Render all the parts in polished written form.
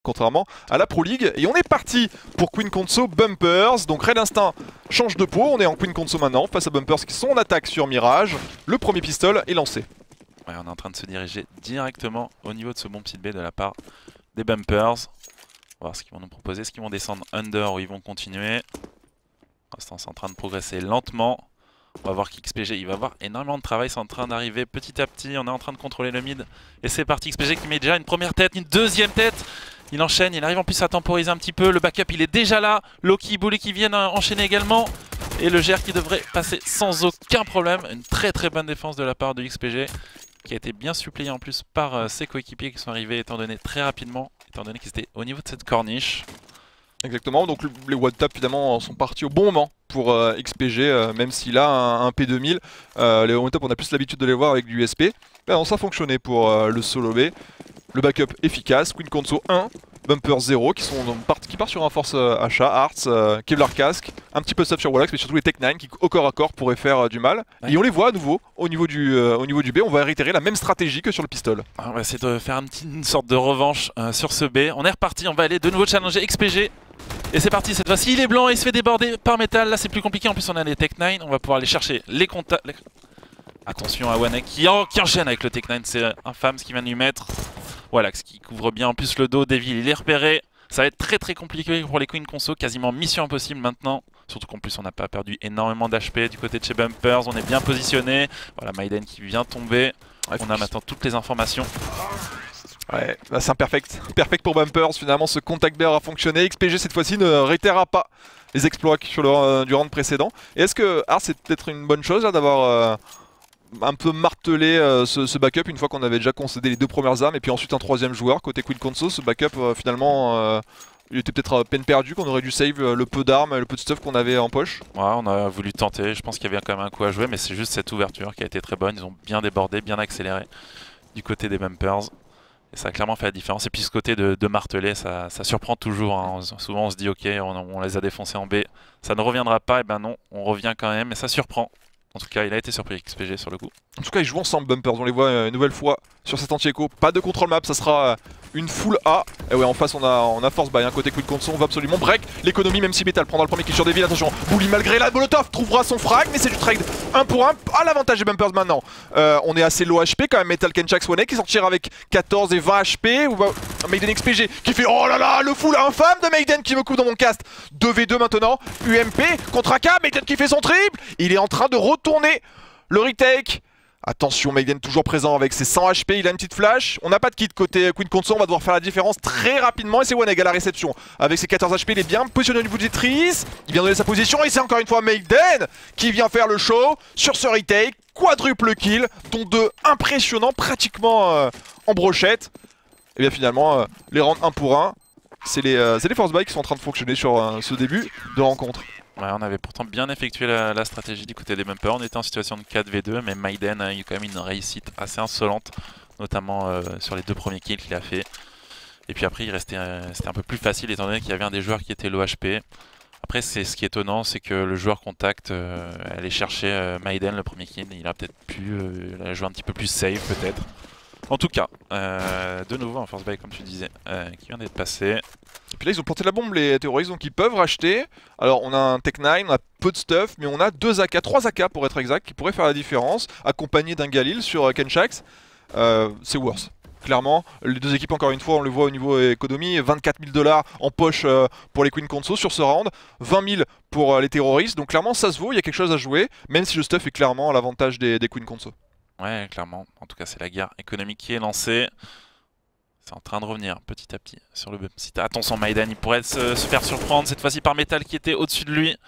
contrairement à la Pro League. Et on est parti pour Queen Console Bumpers. Donc Red Instinct change de peau, on est en Queen Console maintenant, face à Bumpers qui sont en attaque sur Mirage. Le premier pistol est lancé. Ouais, on est en train de se diriger directement au niveau de ce bon petit B de la part des Bumpers. On va voir ce qu'ils vont nous proposer, est-ce qu'ils vont descendre under ou ils vont continuer. Pour l'instant c'est en train de progresser lentement. On va voir qu'XPG, il va avoir énormément de travail, c'est en train d'arriver petit à petit, on est en train de contrôler le mid. Et c'est parti, XPG qui met déjà une première tête, une deuxième tête. Il enchaîne, il arrive en plus à temporiser un petit peu, le backup il est déjà là. Loki, Bully qui viennent enchaîner également. Et le GR qui devrait passer sans aucun problème. Une très bonne défense de la part de XPG, qui a été bien supplié en plus par ses coéquipiers qui sont arrivés étant donné très rapidement, étant donné qu'ils étaient au niveau de cette corniche. Exactement, donc les one-tap finalement sont partis au bon moment pour XPG, même s'il a un P2000. Les one-tap on a plus l'habitude de les voir avec du USP. Ben, ça a fonctionné pour le solo B. Le backup efficace, Queen Console 1, Bumper 0 qui part sur un force achat, Arts, Kevlar Casque, un petit peu stuff sur Wallax mais surtout les Tech 9 qui au corps à corps pourraient faire du mal. Ouais. Et on les voit à nouveau au niveau du B, on va réitérer la même stratégie que sur le pistol. On va essayer de faire une sorte de revanche sur ce B. On est reparti, on va aller de nouveau challenger XPG. Et c'est parti, cette fois-ci il est blanc et il se fait déborder par Metal. Là c'est plus compliqué, en plus on a les Tech 9, on va pouvoir aller chercher les contacts. Attention à Wanek qui enchaîne avec le Tech 9, c'est infâme ce qu'il vient de lui mettre. Wallax qui couvre bien en plus le dos, Devil il est repéré. Ça va être très compliqué pour les Queen Conso, quasiment mission impossible maintenant. Surtout qu'en plus on n'a pas perdu énormément d'HP du côté de chez Bumpers, on est bien positionné. Voilà Maiden qui vient tomber, ouais, on a maintenant toutes les informations. Ouais, bah c'est un perfect pour Bumpers, finalement ce contact bear a fonctionné. XPG cette fois-ci ne réitérera pas les exploits sur du round précédent. Et est-ce que c'est peut-être une bonne chose là d'avoir un peu martelé ce backup une fois qu'on avait déjà concédé les deux premières armes et puis ensuite un troisième joueur côté Queen Console. Ce backup finalement il était peut-être peine perdue, qu'on aurait dû save le peu d'armes, le peu de stuff qu'on avait en poche. Ouais, on a voulu tenter, je pense qu'il y avait quand même un coup à jouer mais c'est juste cette ouverture qui a été très bonne. Ils ont bien débordé, bien accéléré du côté des Bumpers. Et ça a clairement fait la différence. Et puis ce côté de marteler, ça surprend toujours. Hein. Souvent on se dit ok, on les a défoncés en B. Ça ne reviendra pas, et ben non, on revient quand même. Et ça surprend. En tout cas, il a été surpris XPG sur le coup. En tout cas, ils jouent ensemble Bumpers. On les voit une nouvelle fois sur cet anti-écho. Pas de contrôle map, ça sera une full A. Et ouais, en face, on a force by. Côté Queen Console, on va absolument break l'économie, même si Metal prendra le premier kill sur Devil. Attention, Bully malgré la Molotov trouvera son frag, mais c'est du trade 1 pour 1 à l'avantage des Bumpers maintenant. On est assez low HP quand même. Metal Kenchak Swanek qui sortira avec 14 et 20 HP. Maiden XPG qui fait oh là là, le full infâme de Maiden qui me coupe dans mon cast. 2v2 maintenant. UMP contre AK. Maiden qui fait son triple. Il est en train de retourner le retake. Attention, Maiden toujours présent avec ses 100 HP, il a une petite flash. On n'a pas de kit côté Queen Console, on va devoir faire la différence très rapidement. Et c'est Wanek à la réception. Avec ses 14 HP, il est bien positionné au niveau des trices. Il vient donner sa position et c'est encore une fois Maiden qui vient faire le show sur ce retake. Quadruple kill, dont deux impressionnants, pratiquement en brochette. Et bien finalement, les rounds 1 pour 1, c'est les force buy qui sont en train de fonctionner sur ce début de rencontre. Ouais, on avait pourtant bien effectué la stratégie du côté des Bumpers. On était en situation de 4v2, mais Maiden a eu quand même une réussite assez insolente, notamment sur les deux premiers kills qu'il a fait. Et puis après, c'était un peu plus facile étant donné qu'il y avait un des joueurs qui était low HP. Après, ce qui est étonnant, c'est que le joueur contact allait chercher Maiden le premier kill. Il a peut-être pu jouer un petit peu plus safe, peut-être. En tout cas, de nouveau un force buy comme tu disais, qui vient d'être passé. Et puis là ils ont planté la bombe les terroristes, donc ils peuvent racheter. Alors on a un Tech 9, on a peu de stuff, mais on a 2 AK, 3 AK pour être exact, qui pourraient faire la différence, accompagnés d'un Galil sur Kenchak. C'est worse. Clairement, les deux équipes encore une fois, on le voit au niveau économie, 24 000 $ en poche pour les Queen Console sur ce round, 20 000 pour les terroristes, donc clairement ça se vaut, il y a quelque chose à jouer, même si le stuff est clairement à l'avantage des Queen Console. Ouais, clairement. En tout cas, c'est la guerre économique qui est lancée. C'est en train de revenir petit à petit sur le bump site. Attention, Maiden, il pourrait se faire surprendre cette fois-ci par Metal qui était au-dessus de lui.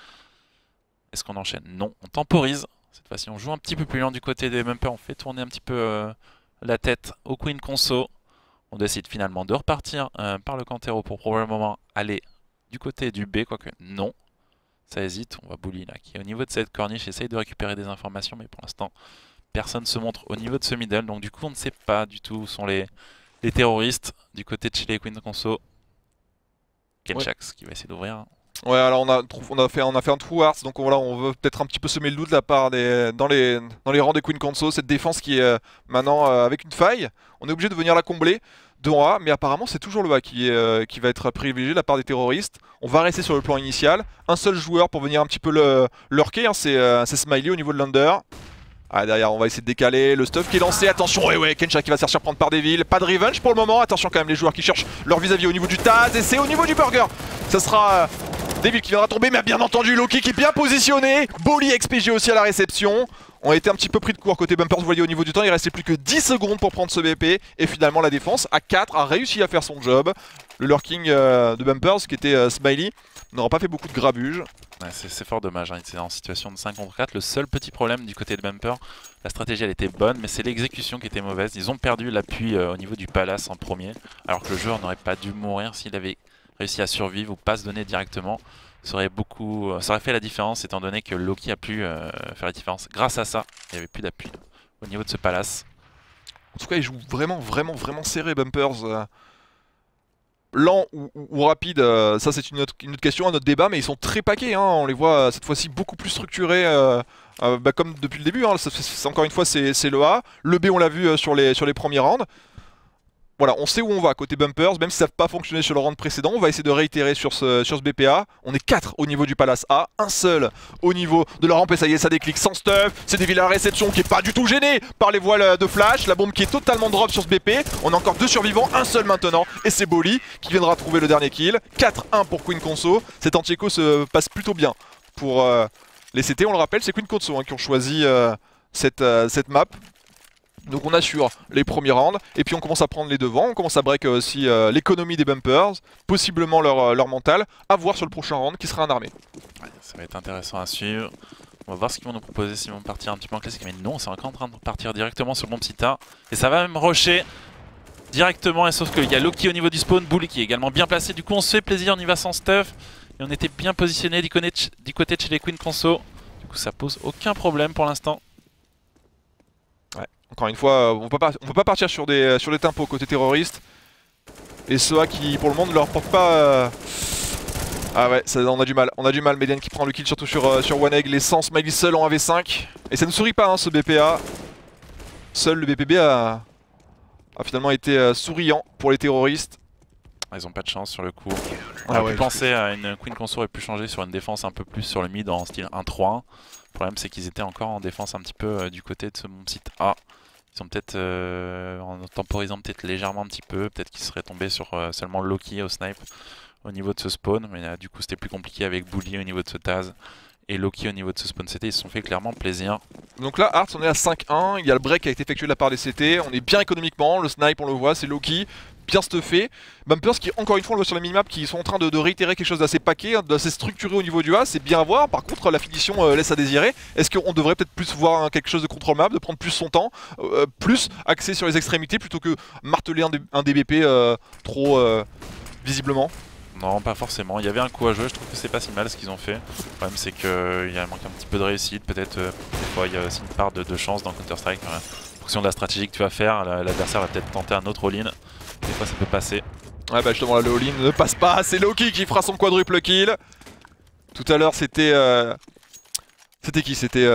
Est-ce qu'on enchaîne? Non, on temporise. Cette fois-ci, on joue un petit peu plus lent du côté des bumpers. On fait tourner un petit peu la tête au Queen Conso. On décide finalement de repartir par le Cantero pour probablement aller du côté du B, quoique non. Ça hésite. On va Bully là, qui est au niveau de cette corniche, essaye de récupérer des informations, mais pour l'instant... Personne se montre au niveau de ce middle, donc du coup on ne sait pas du tout où sont les terroristes du côté de chez les Queen Conso. Kenchak qui va essayer d'ouvrir. Ouais, alors on a fait un trou Hearts, donc voilà, on veut peut-être un petit peu semer le doute de la part dans les rangs des Queen Conso, cette défense qui est maintenant avec une faille. On est obligé de venir la combler. dans A, mais apparemment c'est toujours le A qui va être privilégié de la part des terroristes. On va rester sur le plan initial. Un seul joueur pour venir un petit peu lurker, hein, c'est Smiley au niveau de l'under. Ah, derrière on va essayer de décaler, le stuff qui est lancé, attention, ouais, Kencha qui va se faire surprendre par Devil, pas de revenge pour le moment, attention quand même les joueurs qui cherchent leur vis-à-vis au niveau du Taz, et c'est au niveau du burger. Ça sera Devil qui viendra tomber, mais bien entendu Loki qui est bien positionné, Bolly XPG aussi à la réception. On a été un petit peu pris de court côté Bumpers, vous voyez au niveau du temps, il restait plus que 10 secondes pour prendre ce BP, et finalement la défense à 4 a réussi à faire son job. Le lurking de Bumpers qui était Smiley n'aura pas fait beaucoup de grabuge. Ouais, c'est fort dommage, hein. Il était en situation de 5 contre 4. Le seul petit problème du côté de Bumper, la stratégie elle était bonne, mais c'est l'exécution qui était mauvaise. Ils ont perdu l'appui au niveau du palace en premier, alors que le joueur n'aurait pas dû mourir s'il avait réussi à survivre ou pas se donner directement. Ça aurait fait la différence, étant donné que Loki a pu faire la différence. Grâce à ça, il n'y avait plus d'appui au niveau de ce palace. En tout cas, il joue vraiment serré, Bumpers. Lent ou rapide, ça c'est une autre question, un autre débat, mais ils sont très paquets, hein. On les voit cette fois-ci beaucoup plus structurés, comme depuis le début, hein. Encore une fois c'est le A, le B on l'a vu sur les premiers rounds. Voilà, on sait où on va côté Bumpers, même si ça n'a pas fonctionné sur le round précédent, on va essayer de réitérer sur ce BPA. On est 4 au niveau du Palace A, un seul au niveau de la rampe, et ça y est, ça déclic sans stuff. C'est Devil à la réception qui est pas du tout gêné par les voiles de flash, la bombe qui est totalement drop sur ce BP. On a encore 2 survivants, un seul maintenant, et c'est Bolly qui viendra trouver le dernier kill. 4-1 pour Queen Conso, cet anti-écho se passe plutôt bien pour les CT, on le rappelle, c'est Queen Conso hein, qui ont choisi cette map. Donc on assure les premiers rounds, et puis on commence à prendre les devants, on commence à break aussi l'économie des Bumpers, possiblement leur mental, à voir sur le prochain round qui sera un armé. Ouais, ça va être intéressant à suivre. On va voir ce qu'ils vont nous proposer, s'ils vont partir un petit peu en classique, mais non, c'est encore en train de partir directement sur le bon petit A, et ça va même rusher directement, et sauf qu'il y a Loki au niveau du spawn, Bully qui est également bien placé, du coup on se fait plaisir, on y va sans stuff, et on était bien positionné du côté de chez les Queen Conso, du coup ça pose aucun problème pour l'instant. Encore une fois, on peut pas partir sur des tempos côté terroriste. Et ceux qui pour le moment ne leur portent pas... Ah ouais, on a du mal, Median qui prend le kill surtout sur One Egg, les 100 Smiley seul en AV5. Et ça ne sourit pas hein, ce BPA. Seul le BPB a finalement été souriant pour les terroristes. Ils ont pas de chance sur le coup. On aurait pu penser à une Queen Conso aurait pu changer sur une défense un peu plus sur le mid en style 1-3-1. Le problème c'est qu'ils étaient encore en défense un petit peu du côté de ce bon site A. Ils sont peut-être, en temporisant peut-être légèrement un petit peu, peut-être qu'ils seraient tombés sur seulement Loki au snipe au niveau de ce spawn. Mais du coup c'était plus compliqué avec Bully au niveau de ce Taz et Loki au niveau de ce spawn CT. Ils se sont fait clairement plaisir. Donc là Hearts on est à 5-1, il y a le break qui a été effectué de la part des CT. On est bien économiquement, le snipe on le voit, c'est Loki. Bien stuffé. Bumpers qui, encore une fois, on le voit sur la minimap, qui sont en train de réitérer quelque chose d'assez paquet, d'assez structuré au niveau du A, c'est bien à voir. Par contre, la finition laisse à désirer. Est-ce qu'on devrait peut-être plus voir quelque chose de contrôle map, de prendre plus son temps, plus axé sur les extrémités plutôt que marteler un DBP trop visiblement? Non, pas forcément. Il y avait un coup à jouer, je trouve que c'est pas si mal ce qu'ils ont fait. Le problème c'est qu'il manque un petit peu de réussite, peut-être des fois il y a aussi une part de chance dans Counter-Strike. En fonction de la stratégie que tu vas faire, l'adversaire va peut-être tenter un autre all-in. Des fois ça peut passer. Ouais bah justement là le all-in ne passe pas, c'est Loki qui fera son quadruple kill. Tout à l'heure c'était... C'était qui? C'était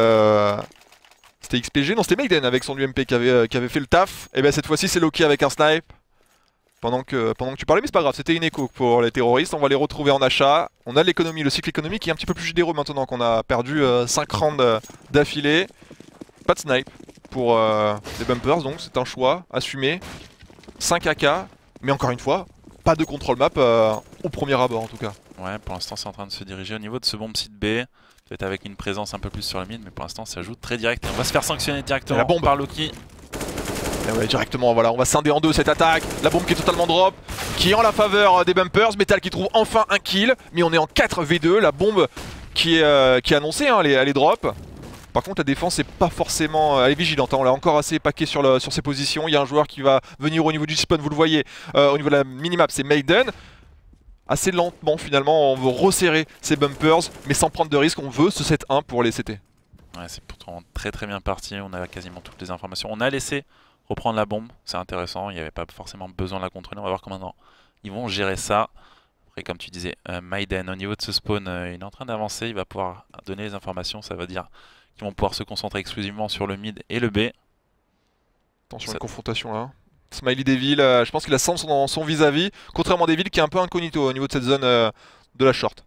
XPG? Non c'était Maiden avec son UMP qui avait fait le taf. Et bah cette fois-ci c'est Loki avec un snipe. Pendant que tu parlais, mais c'est pas grave, c'était une écho pour les terroristes, on va les retrouver en achat. On a l'économie, le cycle économique qui est un petit peu plus généreux maintenant qu'on a perdu 5 rounds d'affilée. Pas de snipe pour les Bumpers, donc c'est un choix assumé. 5 AK, mais encore une fois, pas de contrôle map au premier abord en tout cas. Ouais, pour l'instant c'est en train de se diriger au niveau de ce bon site B. Peut-être avec une présence un peu plus sur le mid, mais pour l'instant ça joue très direct. Et on va se faire sanctionner directement par Loki. Et ouais, directement, voilà, on va scinder en deux cette attaque. La bombe qui est totalement drop, qui est en la faveur des Bumpers. Metal qui trouve enfin un kill, mais on est en 4v2. La bombe qui est annoncée, hein, elle est drop. Par contre, la défense est pas forcément... elle est vigilante, hein. On l'a encore assez paqué sur ses positions. Il y a un joueur qui va venir au niveau du spawn, vous le voyez. Au niveau de la minimap, c'est Maiden. Assez lentement, finalement, on veut resserrer ces Bumpers, mais sans prendre de risque. On veut ce 7-1 pour les CT. Ouais, c'est pourtant très bien parti. On a quasiment toutes les informations. On a laissé reprendre la bombe, c'est intéressant, il n'y avait pas forcément besoin de la contrôler, on va voir comment ils vont gérer ça. Après comme tu disais, Maiden au niveau de ce spawn, il est en train d'avancer, il va pouvoir donner les informations, ça veut dire qu'ils vont pouvoir se concentrer exclusivement sur le mid et le B. Attention à la confrontation là. Smiley Devil, je pense qu'il a sens dans son vis-à-vis, contrairement à Devil qui est un peu incognito au niveau de cette zone de la short.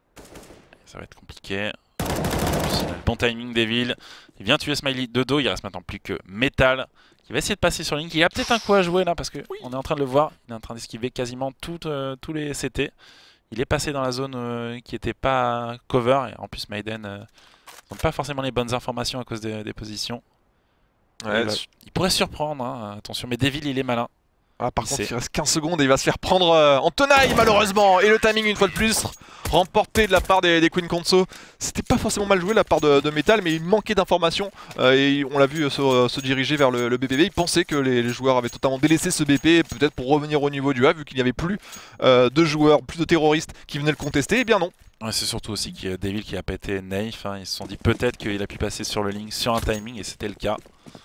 Ça va être compliqué. En plus, il a le bon timing Devil. Il vient tuer Smiley de dos, il reste maintenant plus que Metal qui va essayer de passer sur Link. Il a peut-être un coup à jouer là parce que on est en train de le voir. Il est en train d'esquiver quasiment tous les CT. Il est passé dans la zone qui n'était pas cover. Et en plus Maiden n'ont pas forcément les bonnes informations à cause des positions. Ouais, il pourrait surprendre, hein. Attention, mais Devil il est malin. Ah, par contre, il reste 15 secondes et il va se faire prendre en tenaille malheureusement. Et le timing une fois de plus remporté de la part des Queen Console. C'était pas forcément mal joué de la part de Metal, mais il manquait d'informations. Et on l'a vu se diriger vers le BPB. Il pensait que les joueurs avaient totalement délaissé ce BP, peut-être pour revenir au niveau du A, vu qu'il n'y avait plus de joueurs, plus de terroristes qui venaient le contester. Eh bien non. Ouais, c'est surtout aussi qu'il y a Devil qui a pas été naïf. Hein. Ils se sont dit peut-être qu'il a pu passer sur le Link sur un timing, et c'était le cas.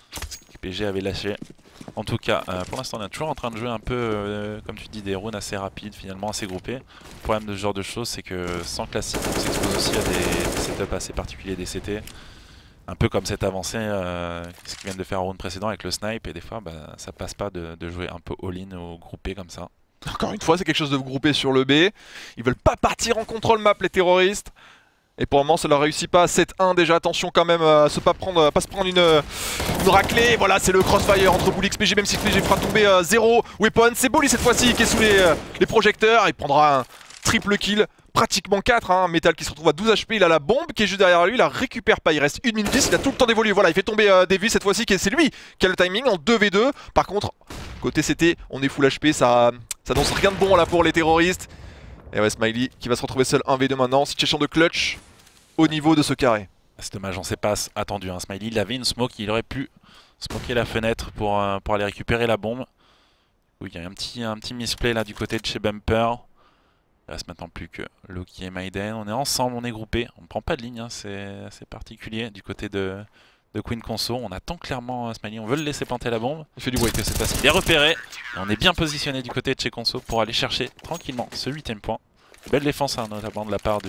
PG avait lâché. En tout cas, pour l'instant, on est toujours en train de jouer un peu, comme tu dis, des runes assez rapides, finalement assez groupés. Le problème de ce genre de choses, c'est que sans classique, on s'expose aussi à des setups assez particuliers des CT. Un peu comme cette avancée, ce qu'ils viennent de faire au round précédent avec le snipe, et des fois, ça passe pas de jouer un peu all-in ou groupé comme ça. Encore une fois, c'est quelque chose de groupé sur le B. Ils veulent pas partir en contrôle map, les terroristes. Et pour le moment ça leur réussit pas, 7-1 déjà, attention quand même à pas se prendre une raclée. Voilà, c'est le crossfire entre Bully et XPG, même si XPG fera tomber 0 weapon. C'est Bully cette fois-ci qui est sous les projecteurs, il prendra un triple kill, pratiquement 4, hein. Metal qui se retrouve à 12 HP, il a la bombe qui est juste derrière lui, il la récupère pas, il reste 1 minute 10, il a tout le temps d'évoluer. Voilà, il fait tomber Devil cette fois-ci, c'est lui qui a le timing en 2v2. Par contre, côté CT, on est full HP, ça annonce rien de bon là pour les terroristes. Et ouais, Smiley qui va se retrouver seul 1v2 maintenant, situation de clutch au niveau de ce carré. C'est dommage, on s'est pas attendu. Hein. Smiley, il avait une smoke, il aurait pu smoker la fenêtre pour aller récupérer la bombe. Oui, il y a un petit misplay là du côté de chez Bumper. Il reste maintenant plus que Loki et Maiden. On est ensemble, on est groupés. On ne prend pas de ligne, hein. C'est assez particulier du côté de Queen Console. On attend clairement Smiley, on veut le laisser planter la bombe. Il fait du bruit que c'est facile. Il est repéré. Et on est bien positionné du côté de chez Console pour aller chercher tranquillement ce 8ème point. Belle défense, hein, notamment de la part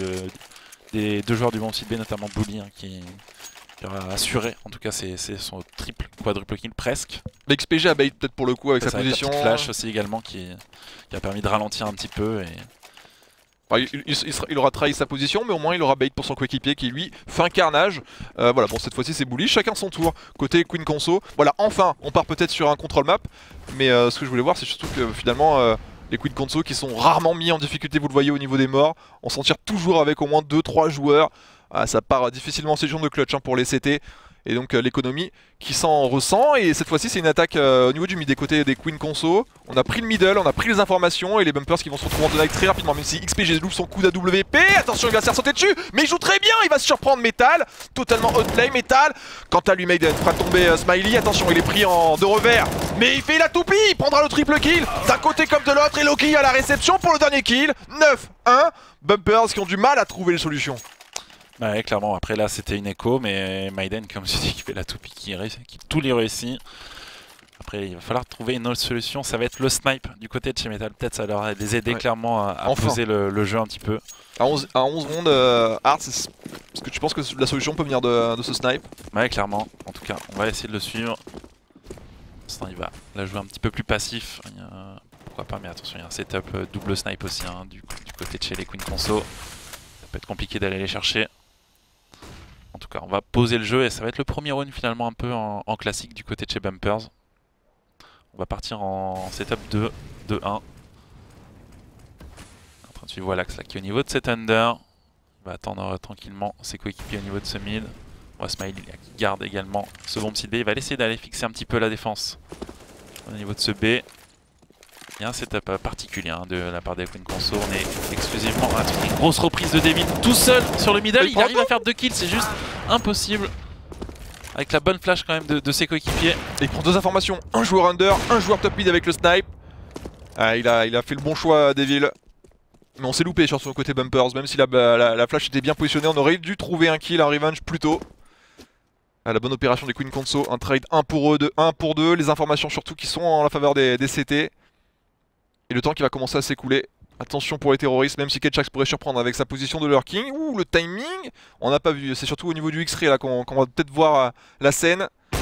des deux joueurs du bon site B, notamment Bully, hein, qui aura assuré, en tout cas c'est son triple, quadruple kill presque. L'XPG a bait peut-être pour le coup avec sa position. Avec flash aussi également qui a permis de ralentir un petit peu. Et... il aura trahi sa position, mais au moins il aura bait pour son coéquipier qui lui fait un carnage. Voilà, bon cette fois-ci c'est Bully, chacun son tour. Côté Queen Console, voilà, enfin on part peut-être sur un control map. Mais ce que je voulais voir c'est surtout que finalement... les Queen Console qui sont rarement mis en difficulté, vous le voyez au niveau des morts. On s'en tire toujours avec au moins 2-3 joueurs. Ça part difficilement en séjour de clutch, hein, pour les CT. Et donc l'économie qui s'en ressent. Et cette fois-ci c'est une attaque au niveau du mid des côtés des Queen Console. On a pris le middle, on a pris les informations. Et les bumpers qui vont se retrouver en tenaille très rapidement. Même si XPG loupe son coup d'AWP. Attention, il va se faire sauter dessus. Mais il joue très bien, il va se surprendre Metal. Totalement outplay Metal. Quant à lui, Maiden fera tomber Smiley. Attention, il est pris en de revers. Mais il fait la toupie, il prendra le triple kill d'un côté comme de l'autre. Et Loki à la réception pour le dernier kill. 9-1. Bumpers qui ont du mal à trouver les solutions. Ouais, clairement, après là c'était une écho, mais Maiden, comme je dis, qui fait la toupie, qui tout les réussit. Après il va falloir trouver une autre solution, ça va être le snipe du côté de chez Metal. Peut-être ça leur les aider clairement à poser le jeu un petit peu. À 11 rounds, Art, est-ce que tu penses que la solution peut venir de ce snipe? Ouais, clairement, en tout cas, on va essayer de le suivre. Pour l'instant il va la jouer un petit peu plus passif. Pourquoi pas, mais attention, il y a un setup double snipe aussi, hein, du côté de chez les Queen Console. Ça peut être compliqué d'aller les chercher. En tout cas, on va poser le jeu et ça va être le premier round finalement un peu en classique du côté de chez Bumpers. On va partir en setup 2-1. En train de suivre Wallax là qui est au niveau de cet under. Il va attendre tranquillement ses coéquipiers au niveau de ce mid. On voit Smiley là, qui garde également ce bon petit B. Il va essayer d'aller fixer un petit peu la défense au niveau de ce B. Il y a un setup particulier, hein, de la part des Queen Console. On est exclusivement à une grosse reprise de Devil tout seul sur le middle. Il arrive à faire 2 kills, c'est juste impossible. Avec la bonne flash quand même de ses coéquipiers. Et il prend 2 informations, un joueur under, un joueur top mid avec le snipe. Il a fait le bon choix Devil. Mais on s'est loupé sur son côté Bumpers, même si la flash était bien positionnée, on aurait dû trouver un kill, un revenge plus tôt. La bonne opération des Queen Console, un trade 1 pour 2, les informations surtout qui sont en la faveur des CT. Et le temps qui va commencer à s'écouler. Attention pour les terroristes, même si Ketchax pourrait surprendre avec sa position de lurking. Ouh, le timing, on n'a pas vu. C'est surtout au niveau du X-Ray là qu'on va peut-être voir la scène.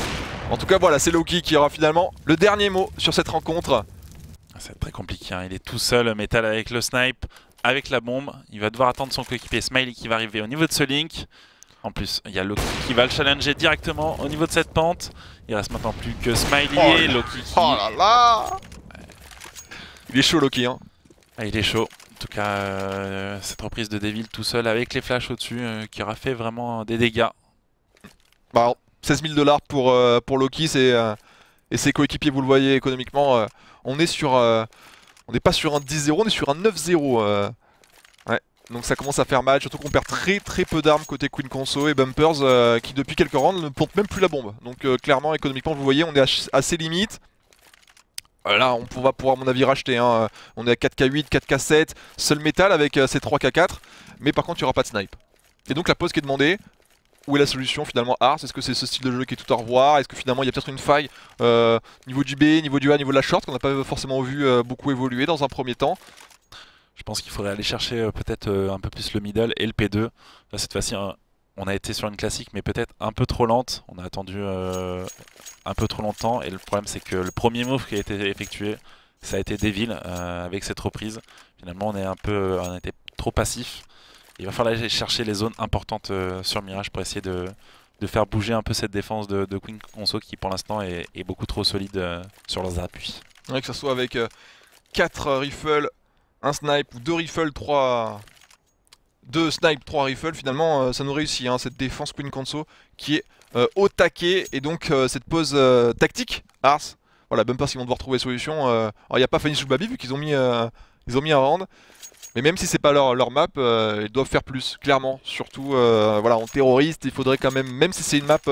En tout cas voilà, c'est Loki qui aura finalement le dernier mot sur cette rencontre. Ça va être très compliqué, hein. Il est tout seul, Metal avec le snipe, avec la bombe. Il va devoir attendre son coéquipier Smiley qui va arriver au niveau de ce link. En plus, il y a Loki qui va le challenger directement au niveau de cette pente. Il reste maintenant plus que Smiley et Loki qui... Oh là là. Il est chaud Loki hein. Ah, il est chaud. En tout cas, cette reprise de Devil tout seul avec les flashs au-dessus qui aura fait vraiment des dégâts. Bah, 16 000 $ pour Loki et ses coéquipiers, vous le voyez économiquement. On est sur, on n'est pas sur un 10-0, on est sur un 9-0. Ouais. Donc ça commence à faire mal, surtout qu'on perd très peu d'armes côté Queen Conso et Bumpers qui depuis quelques rounds ne portent même plus la bombe. Donc clairement économiquement vous voyez on est à ses limites. Là on va pouvoir à mon avis racheter, hein. On est à 4K8, 4K7, seul métal avec ces 3K4. Mais par contre il n'y aura pas de snipe. Et donc la pause qui est demandée, où est la solution finalement Ars? Est-ce que c'est ce style de jeu qui est tout à revoir? Est-ce que finalement il y a peut-être une faille niveau du B, niveau du A, niveau de la short qu'on n'a pas forcément vu beaucoup évoluer dans un premier temps? Je pense qu'il faudrait aller chercher peut-être un peu plus le middle et le P2. Là cette fois-ci on a été sur une classique mais peut-être un peu trop lente. On a attendu un peu trop longtemps et le problème c'est que le premier move qui a été effectué ça a été Devil avec cette reprise. Finalement on était trop passif. Il va falloir aller chercher les zones importantes sur Mirage pour essayer de faire bouger un peu cette défense de Queen Conso qui pour l'instant est beaucoup trop solide sur leurs appuis. Ouais, que ce soit avec 4 rifles, un snipe ou 2 rifles, 2 snipes, 3 rifles, finalement ça nous réussit hein, cette défense Queen Conso qui est au taquet et donc cette pause tactique Ars. Voilà, Bumpers qui vont devoir trouver solution. Alors il n'y a pas Fanny Babi vu qu'ils ont mis un round. Mais même si c'est pas leur map, ils doivent faire plus, clairement. Surtout voilà, en terroriste, il faudrait quand même si c'est une map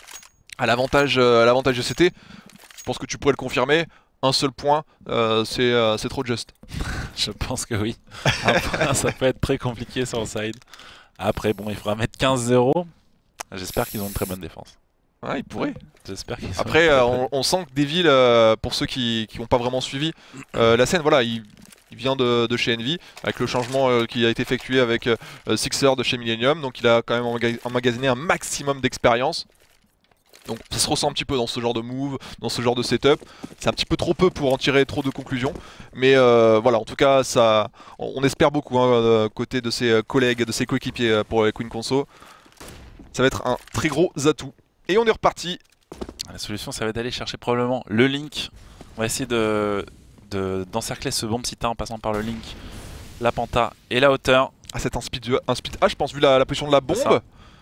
à l'avantage de CT, je pense que tu pourrais le confirmer, un seul point, c'est trop juste. Je pense que oui. Un point, ça peut être très compliqué sur le side. Après, bon, il faudra mettre 15-0. J'espère qu'ils ont une très bonne défense. Ouais, ils pourraient. J'espère qu'ils sont Après, on sent que Devil, pour ceux qui n'ont pas vraiment suivi la scène, voilà, il vient de chez Envy, avec le changement qui a été effectué avec Sixer de chez Millennium, donc il a quand même emmagasiné un maximum d'expérience. Donc ça se ressent un petit peu dans ce genre de move, dans ce genre de setup. C'est un petit peu trop peu pour en tirer trop de conclusions. Mais voilà, en tout cas, on espère beaucoup hein, côté de ses collègues, de ses coéquipiers pour les Queen Conso. Ça va être un très gros atout. Et on est reparti. La solution, ça va être d'aller chercher probablement le link. On va essayer d'encercler ce bon petit tas en passant par le link, la penta et la hauteur. Ah, c'est un speed A, je pense, vu la position de la bombe.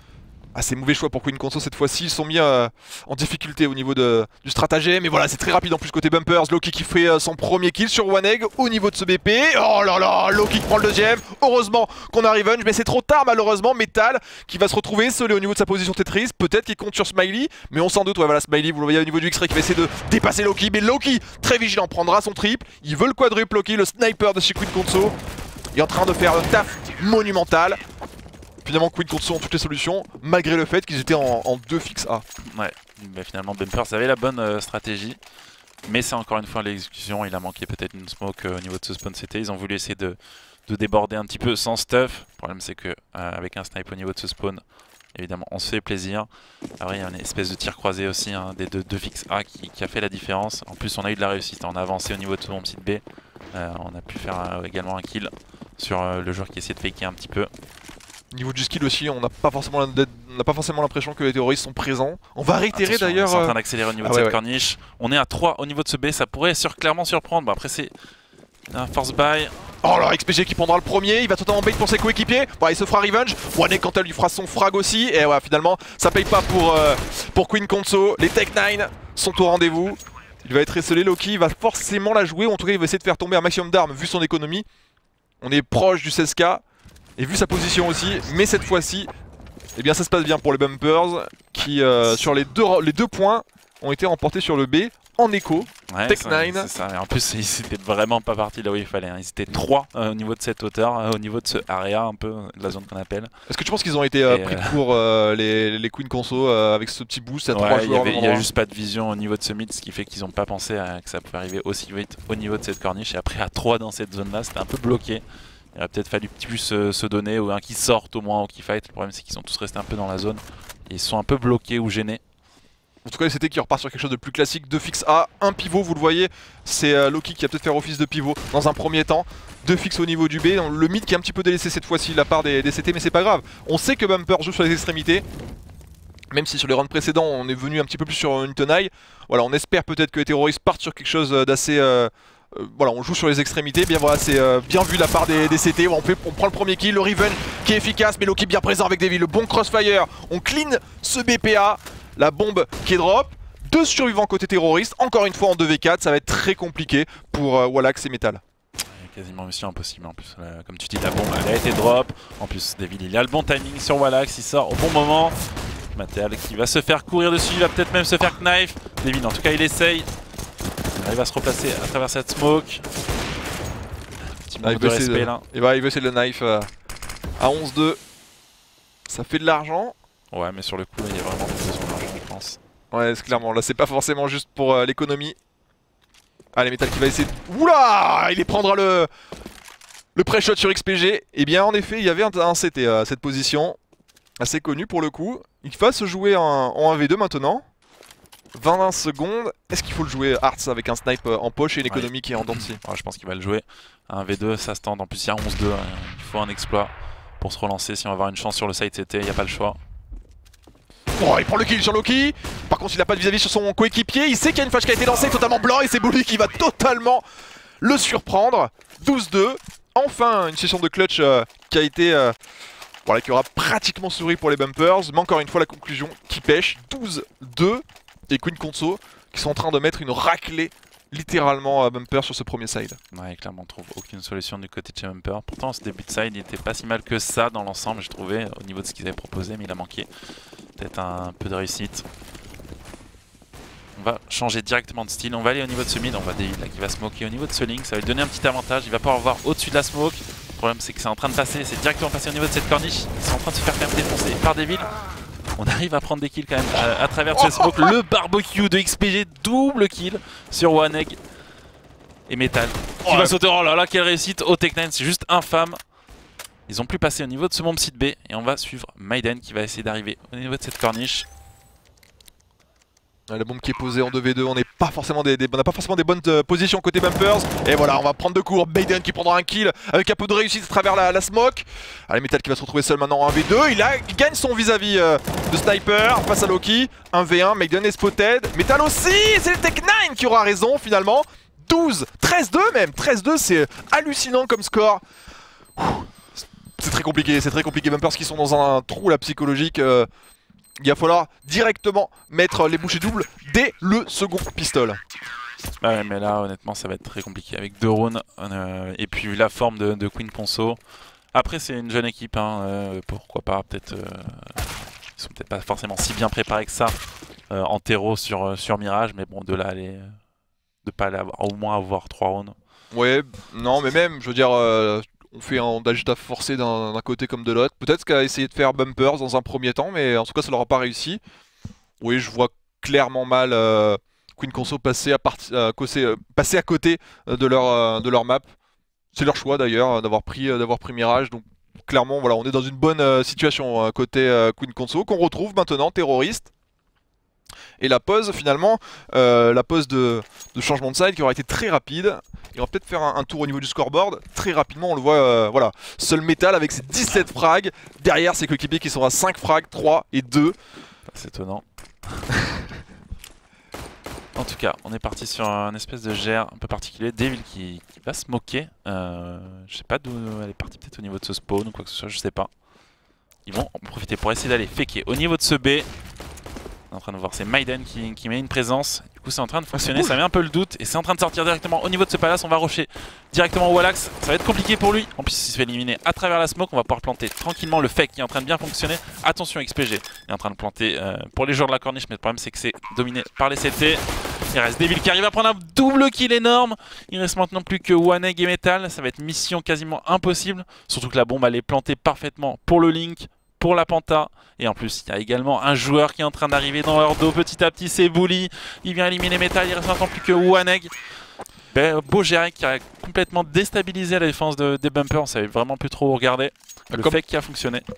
Ah, c'est mauvais choix pour Queen Conso cette fois-ci. Ils sont mis en difficulté au niveau du stratagème. Mais voilà, c'est très rapide en plus côté Bumpers. Loki qui fait son premier kill sur One Egg au niveau de ce BP. Oh là là, Loki qui prend le deuxième. Heureusement qu'on a Revenge, mais c'est trop tard malheureusement. Metal qui va se retrouver isolé au niveau de sa position Tetris. Peut-être qu'il compte sur Smiley, mais on s'en doute. Ouais, voilà, Smiley, vous le voyez au niveau du X-Ray qui va essayer de dépasser Loki. Mais Loki, très vigilant, prendra son triple. Il veut le quadruple Loki, le sniper de chez Queen Conso. Il est en train de faire un taf monumental. Finalement Queen Conso ont toutes les solutions, malgré le fait qu'ils étaient en 2 fixes A. Ouais, mais finalement Bumpers avait la bonne stratégie. Mais c'est encore une fois l'exécution, il a manqué peut-être une smoke au niveau de ce spawn CT. Ils ont voulu essayer de déborder un petit peu sans stuff. Le problème c'est que avec un snipe au niveau de ce spawn, évidemment on se fait plaisir. Après il y a une espèce de tir croisé aussi hein, des deux fixes A qui a fait la différence. En plus on a eu de la réussite, on a avancé au niveau de son petit B. On a pu faire également un kill sur le joueur qui essayait de faker un petit peu. Niveau du skill aussi, on n'a pas forcément l'impression que les terroristes sont présents. On va réitérer d'ailleurs. Ils sont en train d'accélérer au niveau de cette corniche. On est à 3 au niveau de ce B, ça pourrait clairement surprendre. Bon, après c'est un force buy. Oh là, XPG qui prendra le premier, il va totalement bait pour ses coéquipiers. Bon, il se fera revenge. One Egg quand elle lui fera son frag aussi. Et ouais, finalement, ça paye pas pour Queen Conso. Les Tech9 sont au rendez-vous. Il va être esselé, Loki, il va forcément la jouer. Ou en tout cas, il va essayer de faire tomber un maximum d'armes vu son économie. On est proche du 16K. Et vu sa position aussi, mais cette fois-ci, eh bien ça se passe bien pour les Bumpers qui sur les deux points ont été remportés sur le B en écho. Ouais, Tech9. C'est ça, et en plus ils étaient vraiment pas partis là où il fallait, hein. Ils étaient 3 au niveau de cette hauteur, au niveau de ce area un peu, de la zone qu'on appelle. Est-ce que tu penses qu'ils ont été pris de court les Queen Conso avec ce petit boost à 3 joueurs? Il n'y a juste pas de vision au niveau de ce mid, ce qui fait qu'ils n'ont pas pensé que ça pouvait arriver aussi vite au niveau de cette corniche. Et après à 3 dans cette zone là, c'était un peu bloqué. Il aurait peut-être fallu plus se donner, ou un qui sorte au moins, ou qui fight. Le problème c'est qu'ils sont tous restés un peu dans la zone. Et ils sont un peu bloqués ou gênés. En tout cas, c'était qui repart sur quelque chose de plus classique. 2 fixes A, un pivot, vous le voyez. C'est Loki qui va peut-être faire office de pivot dans un premier temps. 2 fixes au niveau du B. Le mid qui est un petit peu délaissé cette fois-ci, la part des CT, mais c'est pas grave. On sait que Bumper joue sur les extrémités. Même si sur les rounds précédents, on est venu un petit peu plus sur une tenaille. Voilà, on espère peut-être que les terroristes partent sur quelque chose d'assez... voilà, on joue sur les extrémités. Bien voilà, c'est bien vu de la part des CT. On prend le premier kill, le Riven qui est efficace, mais Loki bien présent avec Devil. Le bon crossfire. On clean ce BPA. La bombe qui est drop. 2 survivants côté terroriste. Encore une fois en 2v4. Ça va être très compliqué pour Wallax et Metal. Quasiment mission impossible en plus. Comme tu dis, la bombe elle a été drop. En plus, Devil il a le bon timing sur Wallax. Il sort au bon moment. Metal qui va se faire courir dessus. Il va peut-être même se faire knife. Devil en tout cas il essaye. Il arrive à se replacer à travers cette smoke. Petit manque de respect là. Il va essayer le knife à 11-2. Ça fait de l'argent. Ouais, mais sur le coup, il y a vraiment besoin d'argent, je pense. Ouais, c'est clairement. Là, c'est pas forcément juste pour l'économie. Allez, Metal qui va essayer. Oula! Il prendra le pré-shot sur XPG. Et bien, en effet, il y avait un CT à cette position. Assez connu pour le coup. Il va se jouer en 1v2 maintenant. 21 secondes. Est-ce qu'il faut le jouer Arts avec un snipe en poche et une économie qui est en dents de scie? Ouais, je pense qu'il va le jouer. Un V2, ça se tente. En plus, il y a 11-2. Il faut un exploit pour se relancer. Si on va avoir une chance sur le side CT, il n'y a pas le choix. Oh, il prend le kill sur Loki. Par contre, il n'a pas de vis-à-vis sur son coéquipier. Il sait qu'il y a une flash qui a été lancée totalement blanc et c'est Bully qui va totalement le surprendre. 12-2. Enfin, une session de clutch qui a été... voilà, qui aura pratiquement souri pour les Bumpers. Mais encore une fois, la conclusion qui pêche. 12-2. Et Queen Conso qui sont en train de mettre une raclée littéralement à Bumper sur ce premier side. Ouais, clairement on trouve aucune solution du côté de chez Bumper. Pourtant ce début de side il était pas si mal que ça dans l'ensemble, je trouvais, au niveau de ce qu'ils avaient proposé, mais il a manqué peut-être un peu de réussite. On va changer directement de style, on va aller au niveau de ce mid, on va Devil là qui va smoker au niveau de ce link, ça va lui donner un petit avantage, il va pouvoir voir au-dessus de la smoke. Le problème c'est que c'est en train de passer, c'est directement passé au niveau de cette corniche, ils sont en train de se faire quand même défoncer par Devil. On arrive à prendre des kills quand même à travers ce smoke. Le barbecue de XPG, double kill sur One Egg et Metal qui va sauter. Oh là là, quelle réussite au Tech9, c'est juste infâme. Ils ont pu passer au niveau de ce bomb site B et on va suivre Maiden qui va essayer d'arriver au niveau de cette corniche. La bombe qui est posée en 2v2, on n'a pas forcément des bonnes positions côté Bumpers. Et voilà, on va prendre de court. Maiden qui prendra un kill avec un peu de réussite à travers la smoke. Allez, Metal qui va se retrouver seul maintenant en 1v2. Il gagne son vis-à-vis de Sniper face à Loki. 1v1, Maiden est spotted. Metal aussi, c'est le Tech9 qui aura raison finalement. 12, 13-2 même. 13-2, c'est hallucinant comme score. C'est très compliqué, Bumpers qui sont dans un trou là psychologique. Il va falloir directement mettre les bouchées doubles dès le second pistol. Bah ouais, mais là honnêtement ça va être très compliqué avec 2 rounds et puis la forme de Queen Ponceau. Après c'est une jeune équipe, hein, pourquoi pas, peut-être ils sont peut-être pas forcément si bien préparés que ça en terreau sur Mirage, mais bon de là aller de pas aller avoir, au moins avoir 3 rounds. Ouais, non mais même, je veux dire... on fait un agita forcé d'un côté comme de l'autre. Peut-être qu'elle a essayé de faire Bumpers dans un premier temps, mais en tout cas ça leur a pas réussi. Oui, je vois clairement mal Queen Conso passer à côté de leur map. C'est leur choix d'ailleurs d'avoir pris Mirage. Donc clairement voilà, on est dans une bonne situation côté Queen Conso qu'on retrouve maintenant terroriste. Et la pause finalement, la pause de changement de side qui aura été très rapide. Et on va peut-être faire un tour au niveau du scoreboard. Très rapidement on le voit, voilà. Seul Metal avec ses 17 frags. Derrière ses coéquipiers qui sont à 5 frags, 3 et 2. C'est étonnant. En tout cas, on est parti sur un espèce de GR un peu particulier. Devil qui va se moquer. Je sais pas d'où elle est partie, peut-être au niveau de ce spawn ou quoi que ce soit, je sais pas. Ils vont en profiter pour essayer d'aller faker au niveau de ce B. On est en train de voir, c'est Maiden qui met une présence. Du coup c'est en train de fonctionner, ça met un peu le doute. Et c'est en train de sortir directement au niveau de ce palace. On va rusher directement au Wallax. Ça va être compliqué pour lui. En plus il se fait éliminer à travers la smoke. On va pouvoir planter tranquillement le fake qui est en train de bien fonctionner. Attention XPG, il est en train de planter pour les joueurs de la corniche. Mais le problème c'est que c'est dominé par les CT. Il reste Devil qui arrive à prendre un double kill énorme. Il reste maintenant plus que One Egg et Metal. Ça va être mission quasiment impossible. Surtout que la bombe elle est plantée parfaitement pour le Link, pour la Panta. Et en plus, il y a également un joueur qui est en train d'arriver dans leur dos petit à petit, c'est Bully. Il vient éliminer Metal, il reste maintenant plus que One Egg. Beau GR qui a complètement déstabilisé la défense des Bumpers, on savait vraiment plus trop où regarder. Le fake qui a fonctionné.